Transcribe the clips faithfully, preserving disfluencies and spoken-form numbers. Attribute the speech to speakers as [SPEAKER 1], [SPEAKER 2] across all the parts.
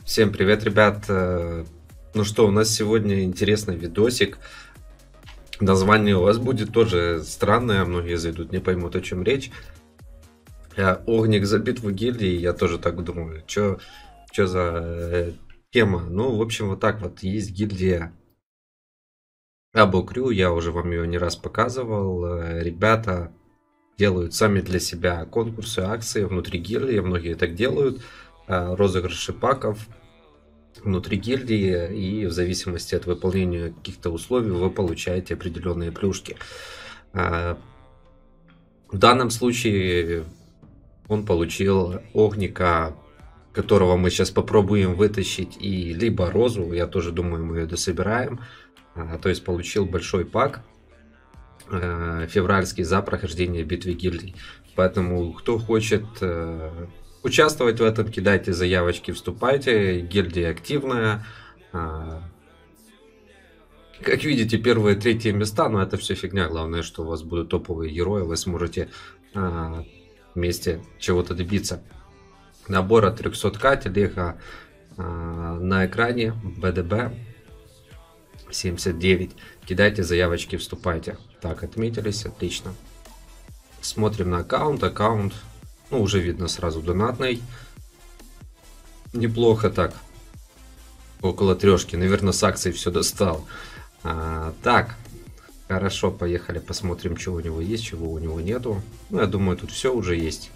[SPEAKER 1] Всем привет, ребят! Э, Ну что, у нас сегодня интересный видосик. Название у вас будет тоже странное, многие зайдут, не поймут, о чем речь. Э, Огник за битву гильдии, я тоже так думаю. Чё, чё за э, тема? Ну, в общем, вот так вот, есть гильдия Абу Крю, я уже вам ее не раз показывал. Э, Ребята делают сами для себя конкурсы, акции внутри гильдии, многие так делают. Э, Розыгрыши паков внутри гильдии, и в зависимости от выполнения каких-то условий вы получаете определенные плюшки. А, В данном случае он получил огника, которого мы сейчас попробуем вытащить, и либо розу, я тоже думаю, мы ее дособираем. А, То есть получил большой пак э, февральский за прохождение битвы гильдий. Поэтому кто хочет э, участвовать в этом, кидайте заявочки, вступайте. Гильдия активная. А, Как видите, первые, третьи места, но это все фигня. Главное, что у вас будут топовые герои, вы сможете а, вместе чего-то добиться. Набор от трёхсот тысяч, телега а, на экране, бэ дэ бэ семьдесят девять. Кидайте заявочки, вступайте. Так, отметились, отлично. Смотрим на аккаунт. Аккаунт, ну, уже видно сразу донатный. Неплохо так. Около трешки. Наверное, с акцией все достал. А, так, хорошо, поехали, посмотрим, что у него есть, чего у него нету. Ну, я думаю, тут все уже есть.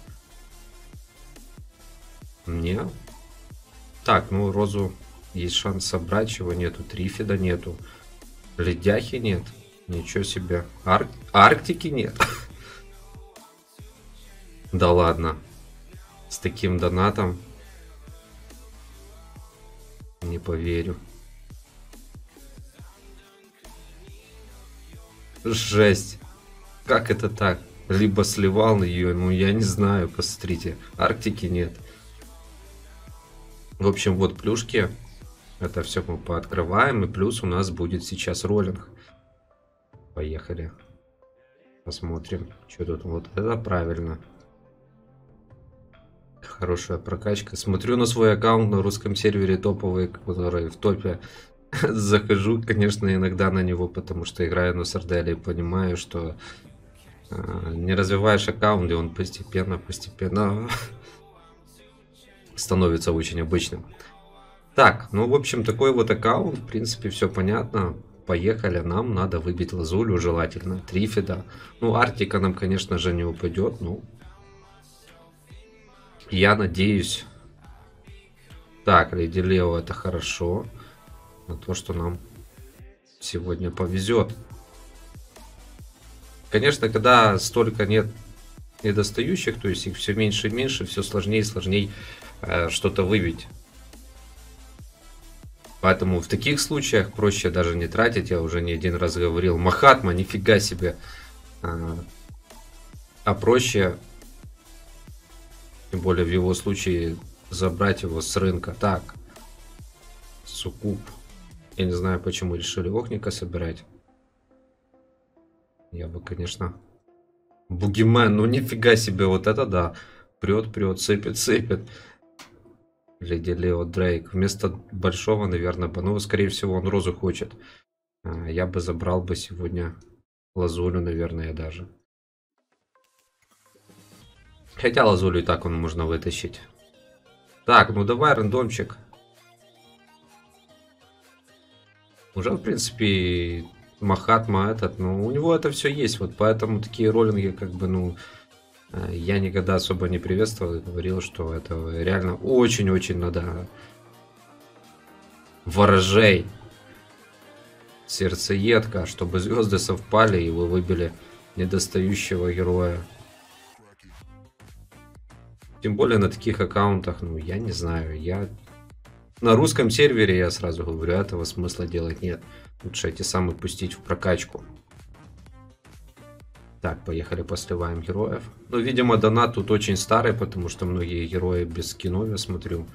[SPEAKER 1] Не. Так, ну, розу есть шанс собрать, чего нету. Трифида нету. Ледяхи нет. Ничего себе. Ар... Арктики нет. Да ладно. С таким донатом. Не поверю. Жесть. Как это так? Либо сливал ее, ну я не знаю, посмотрите. Арктики нет. В общем, вот плюшки. Это все мы пооткрываем. И плюс у нас будет сейчас роллинг. Поехали. Посмотрим, что тут. Вот это правильно. Хорошая прокачка. Смотрю на свой аккаунт на русском сервере топовый, который в топе. Захожу, конечно, иногда на него, потому что играю на Сарделе и понимаю, что э, не развиваешь аккаунт, и он постепенно, постепенно становится очень обычным. Так, ну, в общем, такой вот аккаунт, в принципе, все понятно. Поехали, нам надо выбить лазулю, желательно, трифида. Ну, Арктика нам, конечно же, не упадет, ну, я надеюсь. Так, Леди Лео, это хорошо. На то, что нам сегодня повезет. Конечно, когда столько нет недостающих, то есть их все меньше и меньше, все сложнее и сложнее э, что-то выбить. Поэтому в таких случаях проще даже не тратить. Я уже не один раз говорил. Махатма, нифига себе. А, а проще, тем более в его случае, забрать его с рынка. Так, Суккуб. Я не знаю, почему решили огника собирать. Я бы, конечно... Бугимен, ну нифига себе, вот это да. Прет, прет, сыпет, сыпет. Леди Лео Дрейк. Вместо большого, наверное, бы... Ну, скорее всего, он розу хочет. Я бы забрал бы сегодня лазулю, наверное, даже. Хотя лазулю и так он можно вытащить. Так, ну давай, рандомчик. Уже, в принципе, Махатма этот, ну, у него это все есть, вот поэтому такие роллинги, как бы, ну, я никогда особо не приветствовал и говорил, что это реально очень-очень надо ворожей, сердцеедка, чтобы звезды совпали и вы выбили недостающего героя. Тем более на таких аккаунтах, ну, я не знаю, я... На русском сервере, я сразу говорю, этого смысла делать нет. Лучше эти самые пустить в прокачку. Так, поехали, посливаем героев. Ну, видимо, донат тут очень старый, потому что многие герои без скинов, я смотрю.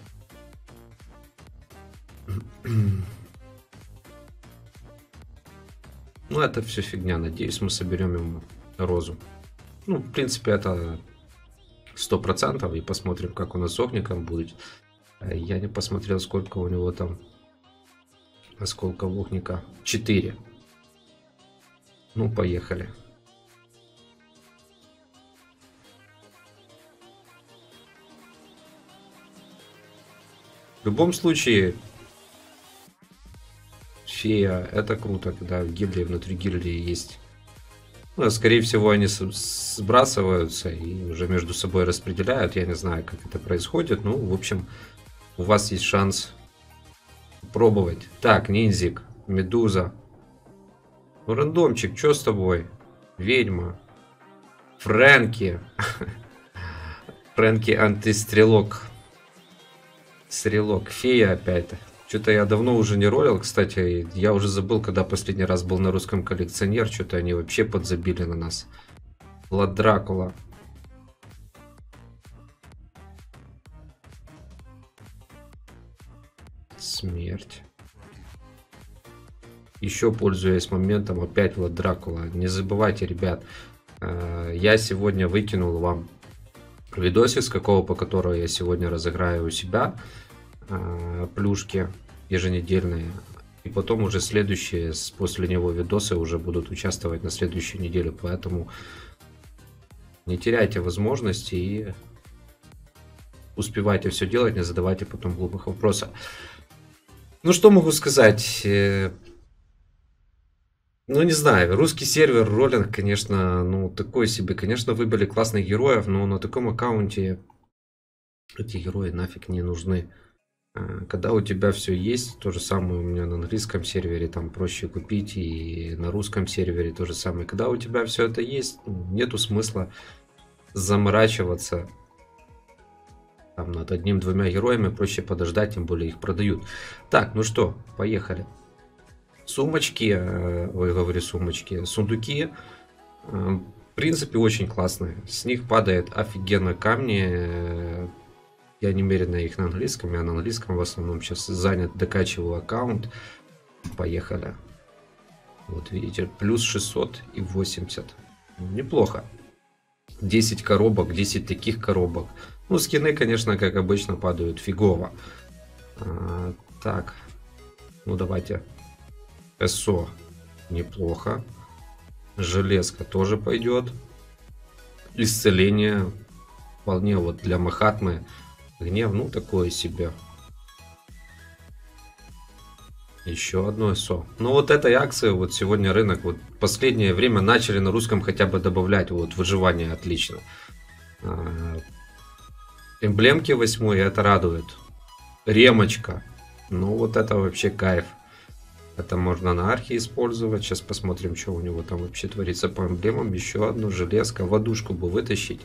[SPEAKER 1] Ну, это все фигня. Надеюсь, мы соберем ему розу. Ну, в принципе, это сто процентов. И посмотрим, как у нас с огником будет. Я не посмотрел, сколько у него там осколков огника. четыре. Ну, поехали. В любом случае, фея, это круто, когда в гильдии, внутри гильдии есть. Ну, скорее всего, они сбрасываются и уже между собой распределяют. Я не знаю, как это происходит. Ну, в общем, у вас есть шанс пробовать. Так, ниндзик, медуза. Ну, рандомчик, что с тобой? Ведьма. Фрэнки. Фрэнки антистрелок. Стрелок. Фея опять. Что-то я давно уже не ролил, кстати. Я уже забыл, когда последний раз был на русском коллекционер. Что-то они вообще подзабили на нас. Влад Дракула. Смерть. Еще пользуясь моментом, опять Влад Дракула. Не забывайте, ребят, я сегодня выкинул вам видосик, с какого по которого я сегодня разыграю у себя плюшки еженедельные. И потом уже следующие, после него видосы уже будут участвовать на следующую неделю. Поэтому не теряйте возможности и успевайте все делать, не задавайте потом глупых вопросов. Ну, что могу сказать? Ну, не знаю, русский сервер, роллинг, конечно, ну, такой себе. Конечно, выбили классных героев, но на таком аккаунте эти герои нафиг не нужны. Когда у тебя все есть, то же самое у меня на английском сервере, там проще купить, и на русском сервере то же самое. Когда у тебя все это есть, нету смысла заморачиваться там над одним-двумя героями, проще подождать, тем более их продают. Так, ну что, поехали. Сумочки, ой, говорю сумочки, сундуки, в принципе, очень классные. С них падает офигенно камни. Я немерено их на английском, я на английском в основном сейчас занят, докачиваю аккаунт. Поехали. Вот видите, плюс шестьсот и восемьдесят. Неплохо. десять коробок, десять таких коробок. Ну, скины, конечно, как обычно, падают фигово. А, так, ну давайте. СО неплохо. Железка тоже пойдет. Исцеление вполне вот для Махатмы. Гнев, ну такое себе. Еще одно СО. Ну вот этой акции вот сегодня рынок вот последнее время начали на русском хотя бы добавлять. Вот выживание отлично. Эмблемки восьмой, это радует. Ремочка. Ну вот это вообще кайф. Это можно на архе использовать. Сейчас посмотрим, что у него там вообще творится по эмблемам. Еще одну железка. Водушку бы вытащить.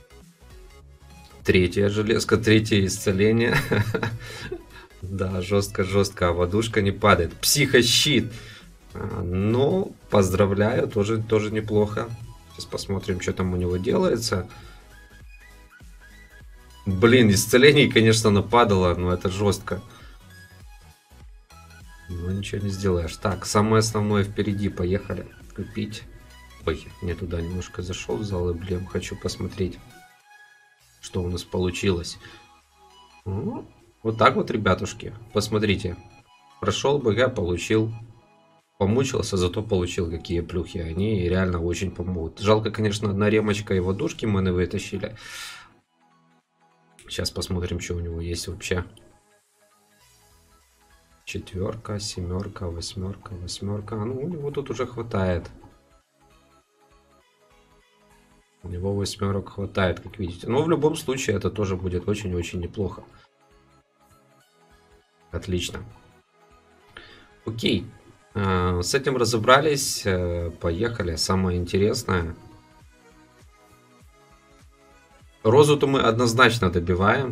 [SPEAKER 1] Третья железка. Третье исцеление. Да, жестко-жестко. А водушка не падает. Психощит. Ну, поздравляю. Тоже, тоже неплохо. Сейчас посмотрим, что там у него делается. Блин, исцелений, конечно, нападало. Но это жестко. Ну, ничего не сделаешь. Так, самое основное впереди. Поехали. Купить. Ой, не туда немножко зашел в зал эмблем. Хочу посмотреть, что у нас получилось. Ну, вот так вот, ребятушки. Посмотрите. Прошел БГ, получил. Помучился, зато получил какие плюхи. Они реально очень помогут. Жалко, конечно, одна ремочка и водушки мы не вытащили. Сейчас посмотрим, что у него есть вообще. Четверка, семерка, восьмерка, восьмерка. Ну, у него тут уже хватает. У него восьмерок хватает, как видите. Но в любом случае это тоже будет очень-очень неплохо. Отлично. Окей. С этим разобрались. Поехали. Самое интересное. Розу-то мы однозначно добиваем.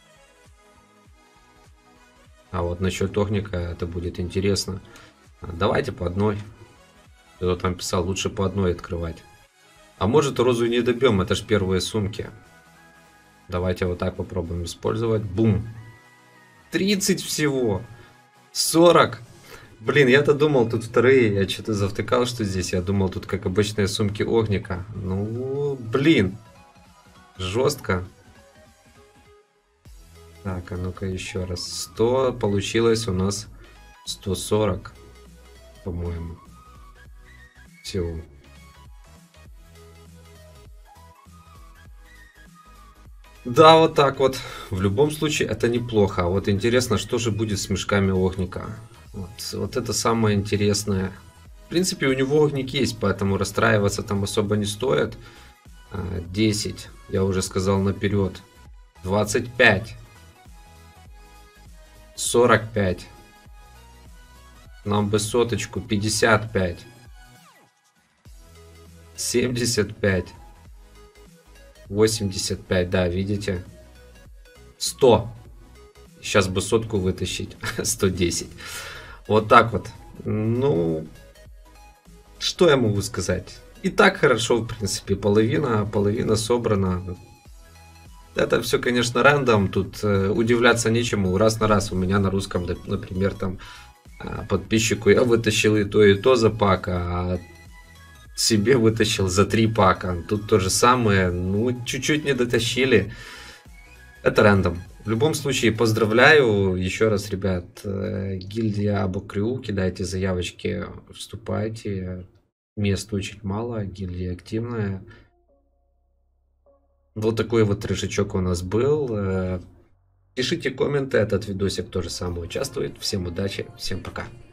[SPEAKER 1] А вот насчет огника это будет интересно. Давайте по одной. Кто там писал, лучше по одной открывать. А может, розу не добьем, это же первые сумки. Давайте вот так попробуем использовать. Бум. тридцать всего. сорок. Блин, я-то думал, тут вторые. Я что-то завтыкал, что здесь. Я думал, тут как обычные сумки огника. Ну, блин. Жестко. Так, а ну-ка еще раз. сто, получилось у нас сто сорок, по-моему. Всего. Да, вот так вот. В любом случае, это неплохо. А вот интересно, что же будет с мешками огника. Вот, вот это самое интересное. В принципе, у него огник есть, поэтому расстраиваться там особо не стоит. десять, я уже сказал наперед. двадцать пять. сорок пять. Нам бы соточку. пятьдесят пять. семьдесят пять. восемьдесят пять, да, видите? сто. Сейчас бы сотку вытащить. сто десять. Вот так вот. Ну, что я могу сказать? И так хорошо, в принципе, половина, половина собрана. Это все, конечно, рандом. Тут э, удивляться нечему. Раз на раз у меня на русском, например, там э, подписчику я вытащил и то, и то за пак, а себе вытащил за три пака. Тут то же самое. Ну, чуть-чуть не дотащили. Это рандом. В любом случае, поздравляю еще раз, ребят. Э, гильдия Абокрю, кидайте заявочки, вступайте. Мест очень мало, гильдия активная. Вот такой вот трешечок у нас был. Пишите комменты, этот видосик тоже самое участвует. Всем удачи, всем пока.